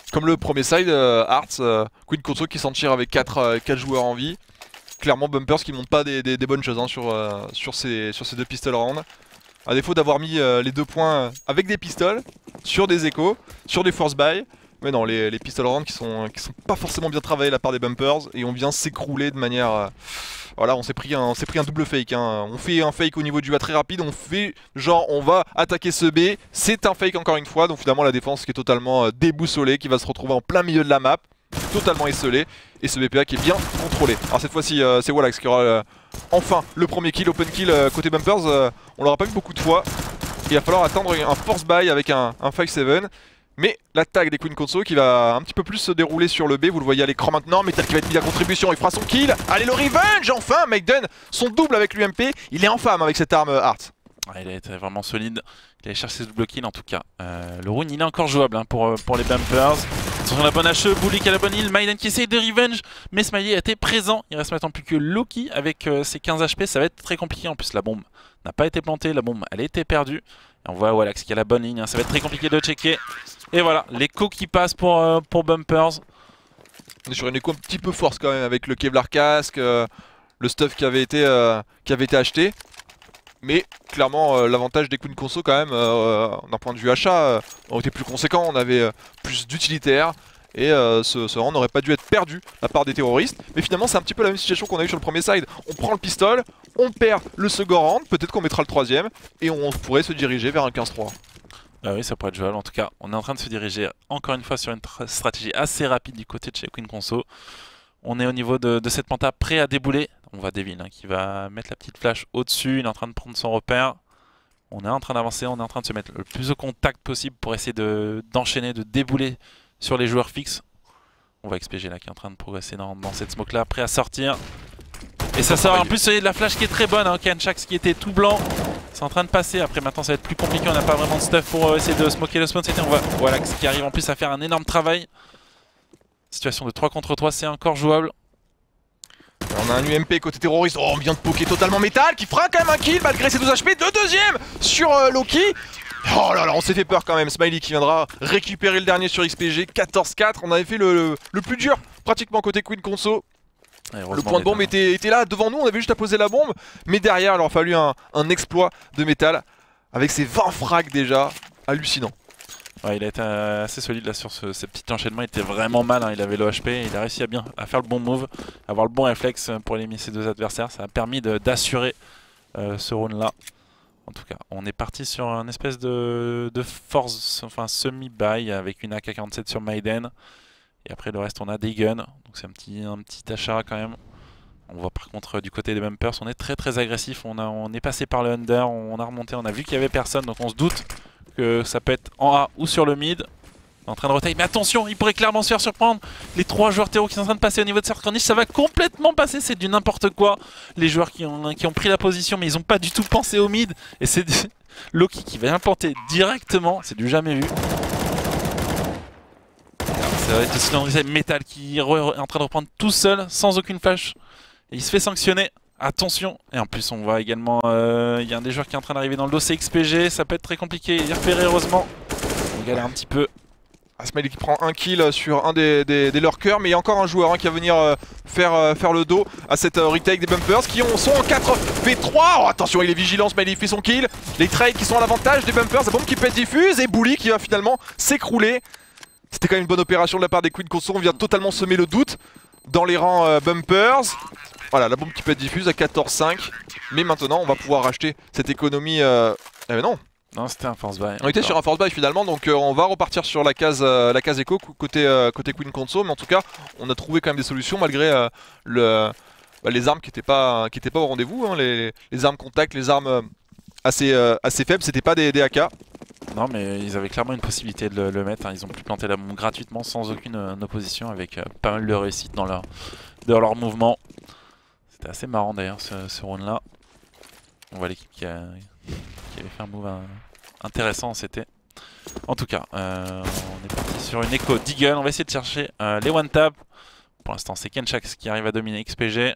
Comme le premier side, Hearts, Queen Console qui s'en tire avec 4 joueurs en vie. Clairement Bumpers qui montent pas des bonnes choses hein, sur ces 2 pistol rounds. À défaut d'avoir mis les 2 points avec des pistoles, sur des échos, sur des force buy. Mais non, les pistol rounds qui sont pas forcément bien travaillés de la part des Bumpers et on vient s'écrouler de manière... voilà, on s'est pris un double fake. Hein. On fait un fake au niveau du A très rapide, on fait genre on va attaquer ce B, c'est un fake encore une fois. Donc finalement la défense qui est totalement déboussolée, qui va se retrouver en plein milieu de la map, totalement esselée. Et ce BPA qui est bien contrôlé. Alors cette fois-ci c'est Wallax qui aura enfin le premier kill, open kill côté Bumpers. On l'aura pas vu beaucoup de fois. Il va falloir attendre un force buy avec un 5-7. Mais l'attaque des Queen Console qui va un petit peu plus se dérouler sur le B, vous le voyez à l'écran maintenant, Metal qui va être mis à contribution, il fera son kill. Allez le revenge enfin, Maiden, son double avec l'UMP, il est en femme avec cette arme Hearts. Il a été vraiment solide, il allait chercher ce double kill en tout cas. Le rune il est encore jouable hein, pour les Bumpers. Attention la bonne HE, Bully qui a la bonne heal, Maiden qui essaye de revenge, mais Smiley a été présent. Il reste maintenant plus que Loki avec ses 15 HP, ça va être très compliqué. En plus la bombe n'a pas été plantée, la bombe elle a été perdue. Et on voit Wallax qui a la bonne ligne, hein. Ça va être très compliqué de checker. Et voilà, l'écho qui passe pour Bumpers. On est sur une écho un petit peu force quand même avec le Kevlar casque, le stuff qui avait été acheté. Mais clairement l'avantage des Queen Conso quand même d'un point de vue achat on était plus conséquent, on avait plus d'utilitaires. Et ce rang n'aurait pas dû être perdu de la part des terroristes. Mais finalement c'est un petit peu la même situation qu'on a eu sur le premier side. On prend le pistol, on perd le second round, peut-être qu'on mettra le troisième. Et on pourrait se diriger vers un 15-3. Oui, ça pourrait être jouable. En tout cas, on est en train de se diriger encore une fois sur une stratégie assez rapide du côté de chez Queen Conso. On est au niveau de cette penta prêt à débouler. On voit Devil hein, qui va mettre la petite flash au-dessus. Il est en train de prendre son repère. On est en train d'avancer, on est en train de se mettre le plus au contact possible pour essayer d'enchaîner, de débouler sur les joueurs fixes. On voit XPG là qui est en train de progresser dans cette smoke là, prêt à sortir. Et ça sort en plus de la flash qui est très bonne, hein, Kenchax qui était tout blanc. C'est en train de passer, après maintenant ça va être plus compliqué, on n'a pas vraiment de stuff pour essayer de smoker le spawn. On voit Wallax qui arrive en plus à faire un énorme travail. Situation de 3 contre 3, c'est encore jouable. On a un UMP côté terroriste, oh on vient de poker totalement métal, qui fera quand même un kill malgré ses 12 HP, le deuxième sur Loki. Oh là là, on s'est fait peur quand même, Smiley qui viendra récupérer le dernier sur XPG, 14-4, on avait fait le plus dur pratiquement côté Queen Conso. Le point de bombe était là devant nous, on avait juste à poser la bombe, mais derrière il leur a fallu un exploit de métal avec ses 20 frags déjà, hallucinant. Ouais, il a été assez solide là sur ce petit enchaînement, il était vraiment mal, hein. Il avait le HP, il a réussi à faire le bon move, avoir le bon réflexe pour éliminer ses 2 adversaires, ça a permis d'assurer ce round là. En tout cas, on est parti sur une espèce de force, enfin semi-buy avec une AK-47 sur Maiden. Et après le reste on a des guns, donc c'est un petit achat quand même. On voit par contre du côté des Bumpers, on est très agressif, on est passé par le under, on a remonté, on a vu qu'il n'y avait personne, donc on se doute que ça peut être en A ou sur le mid. On est en train de rotailler, mais attention, il pourrait clairement se faire surprendre. Les 3 joueurs terreau qui sont en train de passer au niveau de Circle Corniche, ça va complètement passer, c'est du n'importe quoi. Les joueurs qui ont pris la position, mais ils n'ont pas du tout pensé au mid. Et c'est Loki qui va implanter directement, c'est du jamais vu. Ça va être le cylindrier métal qui est en train de reprendre tout seul, sans aucune flash. Et il se fait sanctionner. Attention. Et en plus on voit également, il y a un des joueurs qui est en train d'arriver dans le dos, c'est XPG. Ça peut être très compliqué, il est repéré heureusement. On galère un petit peu. Smiley qui prend un kill sur un des lurkers, mais il y a encore un joueur hein, qui va venir faire le dos à cette retake des Bumpers qui sont en 4v3. Oh, attention, il est vigilant, Smiley fait son kill. Les trades qui sont à l'avantage des Bumpers, la bombe qui peut être diffuse et Bully qui va finalement s'écrouler. C'était quand même une bonne opération de la part des Queen Conso, on vient totalement semer le doute dans les rangs Bumpers. Voilà, la bombe qui peut être diffuse à 14-5. Mais maintenant, on va pouvoir racheter cette économie. Non, c'était un force buy. On était sur un force buy finalement, donc on va repartir sur la case écho côté Queen Conso. Mais en tout cas, on a trouvé quand même des solutions malgré les armes qui n'étaient pas au rendez-vous. Hein, les armes contact, les armes assez faibles, c'était pas des AK. Non, mais ils avaient clairement une possibilité de le mettre. Hein. Ils ont pu planter la bombe gratuitement sans aucune opposition avec pas mal de réussite dans leur mouvement. C'était assez marrant d'ailleurs ce round là. On voit l'équipe qui avait fait un move intéressant, c'était. En tout cas, on est parti sur une écho Deagle. On va essayer de chercher les one tap. Pour l'instant, c'est Kenchax qui arrive à dominer XPG.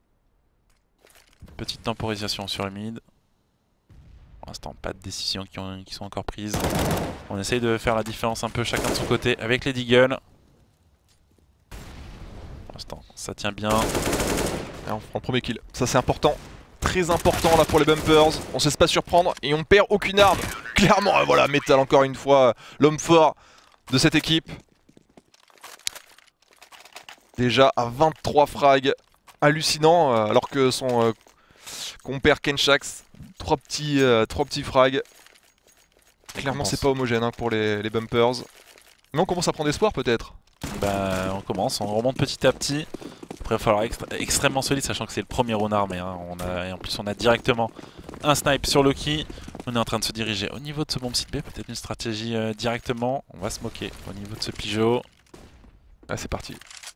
Petite temporisation sur le mid. Pour l'instant, pas de décisions qui sont encore prises. On essaye de faire la différence un peu chacun de son côté avec les Deagles. Pour l'instant, ça tient bien. Et on prend le premier kill. Ça c'est important. Très important là pour les bumpers. On se laisse pas surprendre et on perd aucune arme. Clairement, voilà, Metal encore une fois, l'homme fort de cette équipe. Déjà à 23 frags. Hallucinant, alors que son compère Kenchax, 3 petits frags. Clairement c'est pas homogène hein, pour les bumpers. Mais on commence à prendre espoir peut-être. Bah, on commence, on remonte petit à petit. Après il va falloir être extrêmement solide, sachant que c'est le premier round armé hein. Et en plus on a directement un snipe sur Loki. On est en train de se diriger au niveau de ce bomb site B, peut-être une stratégie directement. On va se moquer au niveau de ce Pigeot. Ah c'est parti.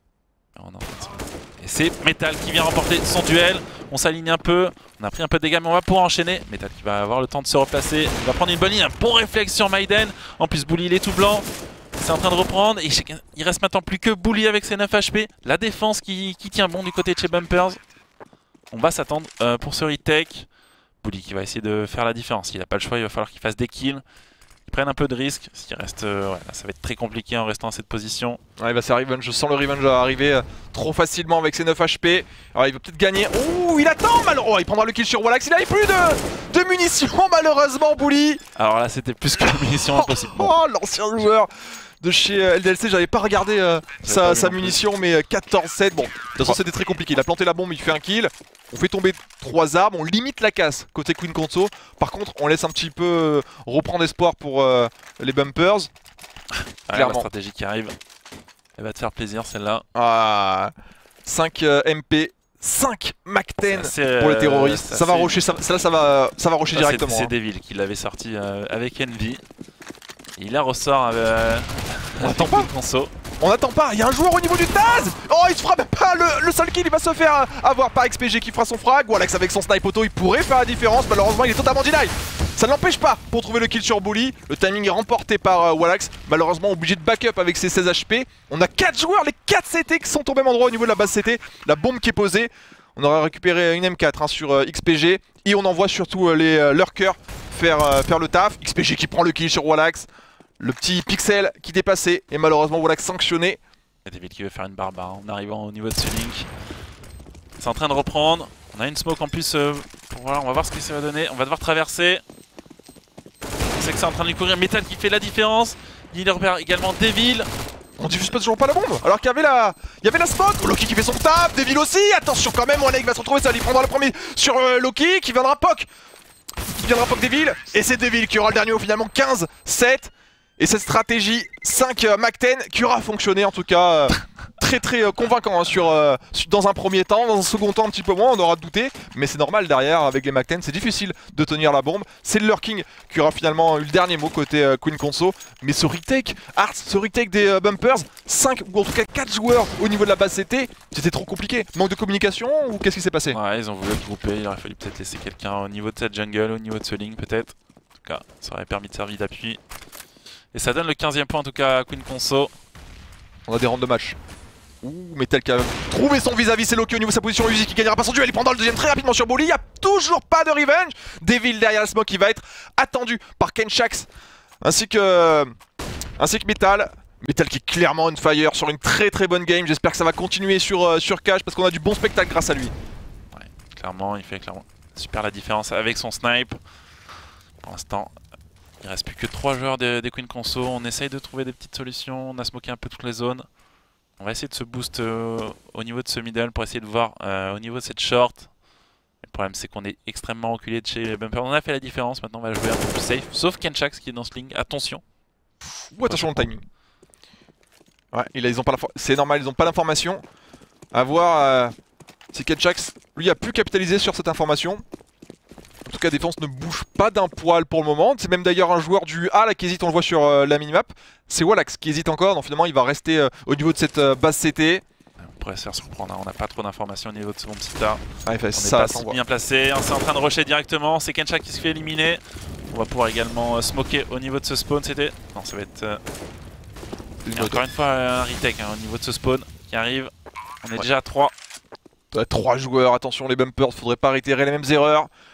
Et c'est Metal qui vient remporter son duel. On s'aligne un peu, on a pris un peu de dégâts mais on va pouvoir enchaîner. Metal qui va avoir le temps de se replacer. Il va prendre une bonne ligne, un bon réflexe sur Maiden. En plus Bully il est tout blanc. C'est en train de reprendre et il reste maintenant plus que Bully avec ses 9 HP. La défense qui tient bon du côté de chez Bumpers. On va s'attendre pour ce retake. Bully qui va essayer de faire la différence. Il n'a pas le choix, il va falloir qu'il fasse des kills. Ils prennent un peu de risque. S'il reste, ouais, là, ça va être très compliqué en restant à cette position. Ouais, bah c'est Revenge, je sens le Revenge arriver trop facilement avec ses 9 HP. Alors il va peut-être gagner. Ouh, il attend malheureusement. Il prendra le kill sur Wallax. Il n'avait plus de munitions malheureusement, Bully. Alors là c'était plus que munitions impossible. Bon. Oh, l'ancien joueur de chez LDLC, j'avais pas regardé sa munition, mais 14-7. Bon, de toute façon c'était très compliqué. Il a planté la bombe, il fait un kill. On fait tomber 3 armes, on limite la casse côté Queen Conso. Par contre, on laisse un petit peu reprendre espoir pour les bumpers. La stratégie qui arrive, elle va te faire plaisir celle-là. Ah, 5 MP, 5 MAC-10 pour les terroristes. Ça va rusher, ça va rusher directement. C'est Devil qui l'avait sorti avec Envy. Il la ressort avec on attend pas. Conso. On attend pas, il y a un joueur au niveau du Taz. Oh, il se fera même pas le seul kill, il va se faire avoir par XPG qui fera son frag. Wallax avec son snipe auto, il pourrait faire la différence. Malheureusement, il est totalement deny. Ça ne l'empêche pas pour trouver le kill sur Bully. Le timing est remporté par Wallax. Malheureusement, obligé de backup avec ses 16 HP. On a 4 joueurs, les 4 CT qui sont au même endroit au niveau de la base CT. La bombe qui est posée. On aurait récupéré une M4 hein, sur XPG. Et on envoie surtout les lurkers faire le taf. XPG qui prend le kill sur Wallax. Le petit pixel qui dépassait et malheureusement Wallax sanctionné. Il y a David qui veut faire une barbare en arrivant au niveau de ce link. C'est en train de reprendre. On a une smoke en plus. Voilà, on va voir ce que ça va donner. On va devoir traverser. On sait que c'est en train de lui courir. Metal qui fait la différence. Il repère également Devil. On diffuse pas toujours pas la bombe alors qu'il y avait la smoke. Loki qui fait son taf, Devil aussi. Attention quand même, Wallax va se retrouver. Ça va lui prendre le premier sur Loki qui viendra poke. Devil. Et c'est Devil qui aura le dernier mot finalement 15-7. Et cette stratégie 5 MAC-10 qui aura fonctionné en tout cas très convaincant hein, dans un premier temps, dans un second temps un petit peu moins, on aura douté, mais c'est normal derrière avec les MAC-10, c'est difficile de tenir la bombe. C'est le Lurking qui aura finalement eu le dernier mot côté Queen Conso, mais ce retake, ce retake des bumpers, 5 ou en tout cas 4 joueurs au niveau de la base CT, c'était trop compliqué. Manque de communication ou qu'est-ce qui s'est passé? Ouais, ils ont voulu grouper, il aurait fallu peut-être laisser quelqu'un au niveau de cette jungle, au niveau de ce link peut-être. En tout cas, ça aurait permis de servir d'appui. Et ça donne le 15e point en tout cas à Queen Conso. On a des rounds de match. Ouh, Metal qui a trouvé son vis-à-vis, c'est Loki au niveau de sa position, Uzi qui gagnera pas son duel, il prendra le deuxième très rapidement sur Bully, il n'y a toujours pas de revenge. Devil derrière la smoke qui va être attendu par Kenchax ainsi que Metal. Metal qui est clairement on fire sur une très bonne game, j'espère que ça va continuer sur Cash parce qu'on a du bon spectacle grâce à lui. Ouais, clairement, il fait super la différence avec son snipe. Pour l'instant, il reste plus que 3 joueurs des Queen Conso, on essaye de trouver des petites solutions, on a smoké un peu toutes les zones. On va essayer de se boost au niveau de ce middle pour essayer de voir au niveau de cette short. Le problème c'est qu'on est extrêmement reculé de chez les bumpers, on a fait la différence, maintenant on va jouer un peu plus safe. Sauf Kenchax qui est dans ce link, attention. Ouh, attention au timing. Ouais, ils ont pas c'est normal, ils ont pas l'information. À voir si Kenchax, lui, a pu capitaliser sur cette information. En tout cas, défense ne bouge pas d'un poil pour le moment. C'est même d'ailleurs un joueur du A là qui hésite, on le voit sur la minimap. C'est Wallax qui hésite encore, donc finalement il va rester au niveau de cette base CT. On pourrait se faire surprendre, hein. On n'a pas trop d'informations au niveau de ce bon petit tas. Ah, on n'est pas si bien placé, c'est en train de rusher directement, c'est Kenchax qui se fait éliminer. On va pouvoir également smoker au niveau de ce spawn, c'était... Non, ça va être... encore une fois un retake hein, au niveau de ce spawn qui arrive. On est déjà à 3. 3 joueurs, attention les bumpers, faudrait pas réitérer les mêmes erreurs.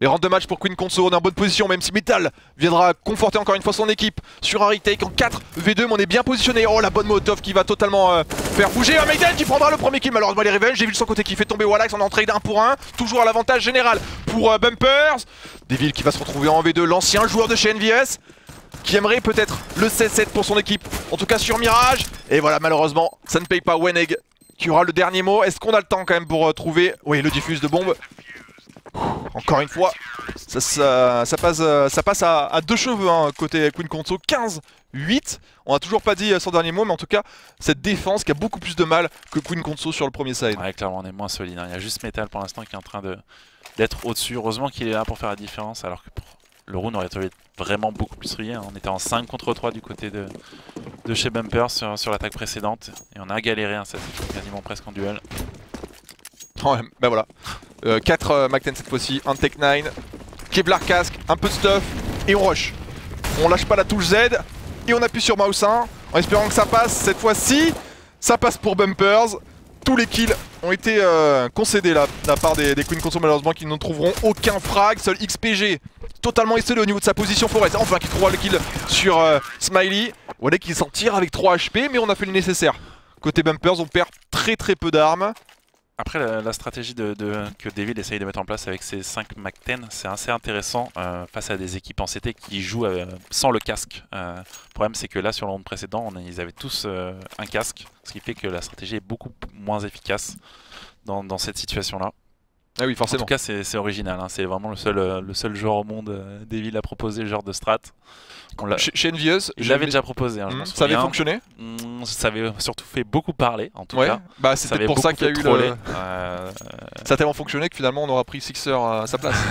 Les rounds de match pour Queen Console, on est en bonne position, même si Metal viendra conforter encore une fois son équipe sur un retake en 4v2, mais on est bien positionné. Oh, la bonne Molotov qui va totalement faire bouger Maiden qui prendra le premier kill. Malheureusement les Revenge, j'ai vu de son côté qui fait tomber Wallax en entrée d'1 pour 1, toujours à l'avantage général pour Bumpers. Devil qui va se retrouver en V2, l'ancien joueur de chez NVS, qui aimerait peut-être le 16-7 pour son équipe, en tout cas sur Mirage. Et voilà, malheureusement, ça ne paye pas. Weneg qui aura le dernier mot. Est-ce qu'on a le temps quand même pour trouver, oui, le diffuse de bombe. Encore une fois, ça passe à 2 cheveux hein, côté Queen Console, 15-8. On n'a toujours pas dit son dernier mot, mais en tout cas, cette défense qui a beaucoup plus de mal que Queen Console sur le premier side. Ouais, clairement, on est moins solide. Hein. Il y a juste Metal pour l'instant qui est en train d'être au-dessus. Heureusement qu'il est là pour faire la différence, alors que pour le round aurait été vraiment beaucoup plus rouillé. Hein. On était en 5 contre 3 du côté de chez Bumper sur l'attaque précédente. Et on a galéré, hein, ça fait quasiment presque en duel. Ouais, bah voilà. 4 Mac-10 cette fois-ci, un Tech-9, Kevlar casque, un peu de stuff, et on rush. On lâche pas la touche Z, et on appuie sur mouse 1, en espérant que ça passe. Cette fois-ci, ça passe pour Bumpers. Tous les kills ont été concédés là, de la part des Queen Console, malheureusement, qui ne trouveront aucun frag. Seul XPG, totalement isolé au niveau de sa position Forest. Enfin, qui trouvera le kill sur Smiley. On est qui s'en tire avec 3 HP, mais on a fait le nécessaire. Côté Bumpers, on perd très peu d'armes. Après, la stratégie que Devil essaye de mettre en place avec ses 5 Mac-10, c'est assez intéressant face à des équipes en CT qui jouent sans le casque. Le problème, c'est que là, sur le round précédent, ils avaient tous un casque, ce qui fait que la stratégie est beaucoup moins efficace dans cette situation-là. Ah oui, forcément. En tout cas, c'est original, hein. C'est vraiment le seul joueur au monde Devil a proposé le genre de strat. Chez Envious, il l'avait déjà proposé, hein, ça avait fonctionné. Ça avait surtout fait beaucoup parler, en tout cas. Bah c'était pour ça qu'il y a eu le... Ça a tellement fonctionné que finalement on aura pris Sixer à sa place.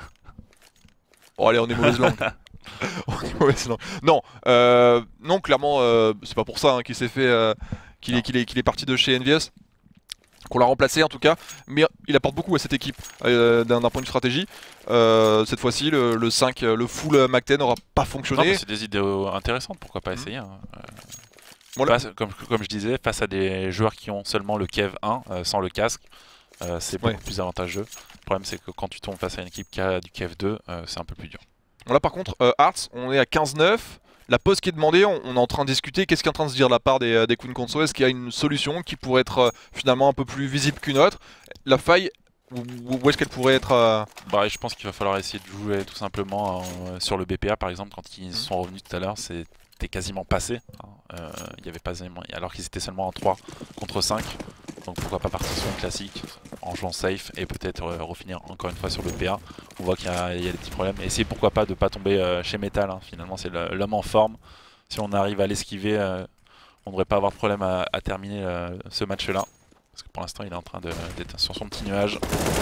Oh allez, on est mauvaise langue. On est mauvaise langue. Non, non clairement, c'est pas pour ça hein, qu'il s'est fait, qu'il est parti de chez Envious. Qu'on l'a remplacé en tout cas, mais il apporte beaucoup à cette équipe d'un point de vue stratégie. Cette fois-ci, le 5, le full Mac-10 n'aura pas fonctionné. C'est des idées intéressantes, pourquoi pas essayer hein. Voilà. Comme je disais, face à des joueurs qui ont seulement le Kev 1 sans le casque, c'est beaucoup plus avantageux. Le problème c'est que quand tu tombes face à une équipe qui a du Kev 2, c'est un peu plus dur. Là par contre, Hearts, on est à 15-9. La pause qui est demandée, on est en train de discuter. Qu'est-ce qui est en train de se dire de la part des Queen Console? Est-ce qu'il y a une solution qui pourrait être finalement un peu plus visible qu'une autre? La faille, où est-ce qu'elle pourrait être Bah, je pense qu'il va falloir essayer de jouer tout simplement sur le BPA par exemple. Quand ils sont revenus tout à l'heure, c'était quasiment passé. Il y avait pas, alors qu'ils étaient seulement en 3 contre 5. Donc pourquoi pas partir sur une classique en jouant safe et peut-être refinir encore une fois sur le PA. On voit qu'il y a des petits problèmes. Et essayer pourquoi pas de pas tomber chez Metal. Hein. Finalement c'est l'homme en forme. Si on arrive à l'esquiver, on ne devrait pas avoir de problème à terminer ce match là. Parce que pour l'instant il est en train d'être sur son petit nuage.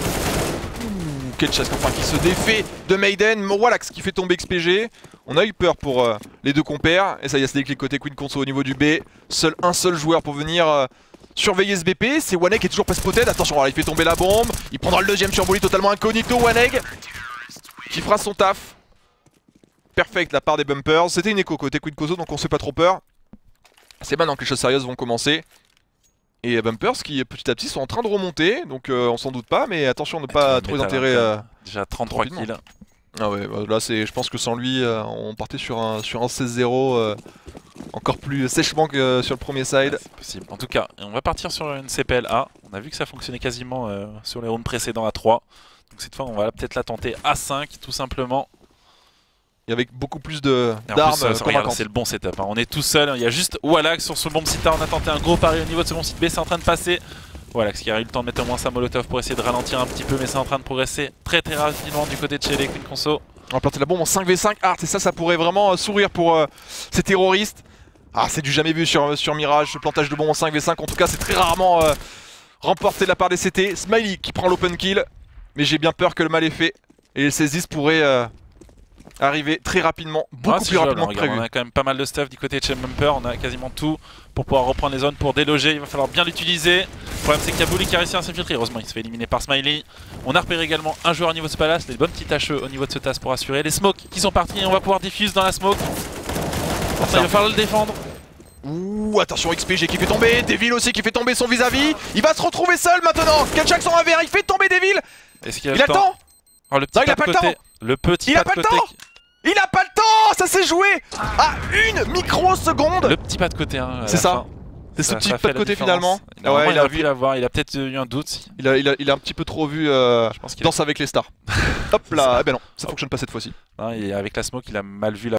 Quel chasse enfin qui se défait de Maiden. Wallax qui fait tomber XPG. On a eu peur pour les deux compères. Et ça y est, c'est déclic côté Queen Console au niveau du B. Un seul joueur pour venir surveiller ce BP. C'est Waneg qui est toujours pas spotted. Attention, alors, il fait tomber la bombe. Il prendra le deuxième sur Bully totalement incognito. Waneg qui fera son taf. Perfect de la part des Bumpers. C'était une écho côté Queen Console, donc on se fait pas trop peur. C'est maintenant que les choses sérieuses vont commencer. Et Bumpers qui petit à petit sont en train de remonter, donc on s'en doute pas, mais attention de ne pas trop les enterrer. Déjà 33 kills. Ah ouais, là je pense que sans lui, on partait sur un 16-0 encore plus sèchement que sur le premier side. Ouais, c'est possible. En tout cas, on va partir sur une CPL-A. On a vu que ça fonctionnait quasiment sur les rounds précédents à 3. Donc cette fois, on va peut-être la tenter à 5 tout simplement. Et avec beaucoup plus d'armes. C'est le bon setup, hein. On est tout seul, il y a juste Wallax sur ce bomb site A. On a tenté un gros pari au niveau de ce bomb site B, c'est en train de passer. Wallax qui a eu le temps de mettre au moins sa molotov pour essayer de ralentir un petit peu, mais c'est en train de progresser très rapidement du côté de chez les Queen Console. On va planter la bombe en 5v5 Art, et ça pourrait vraiment sourire pour ces terroristes. Ah, c'est du jamais vu sur Mirage, ce plantage de bombe en 5v5. En tout cas, c'est très rarement remporté de la part des CT. Smiley qui prend l'open kill, mais j'ai bien peur que le mal est fait. Et les C10 pourraient arriver très rapidement, beaucoup plus rapidement que prévu. On a quand même pas mal de stuff du côté de chez Bumper, on a quasiment tout pour pouvoir reprendre les zones, pour déloger, il va falloir bien l'utiliser. Le problème c'est qu'il y a Bully qui a réussi à s'infiltrer, heureusement il se fait éliminer par Smiley. On a repéré également un joueur au niveau de ce palace, les bonnes petites HE au niveau de ce TAS pour assurer. Les smokes qui sont partis et on va pouvoir diffuse dans la smoke. Enfin, il va falloir le défendre. Ouh, attention XPG qui fait tomber, Devil aussi qui fait tomber son vis-à-vis. Il va se retrouver seul maintenant. Ketchak sans un verre, il fait tomber Devil. Est-ce qu'il a le temps? Oh, le petit Non, il pas a de pas le côté. temps. Le petit Il pas a de pas le côté. temps. Il a pas le temps. Ça s'est joué à 1 microseconde. Le petit pas de côté, hein. C'est ça. C'est ce petit Ça pas fait de la côté différence. finalement. Ouais, Il a vu l'avoir, il a peut-être eu un doute. il a un petit peu trop vu Je pense qu'il Danse avec les stars. Hop là, eh ben non, ça fonctionne pas cette fois-ci. et avec la smoke, il a mal vu la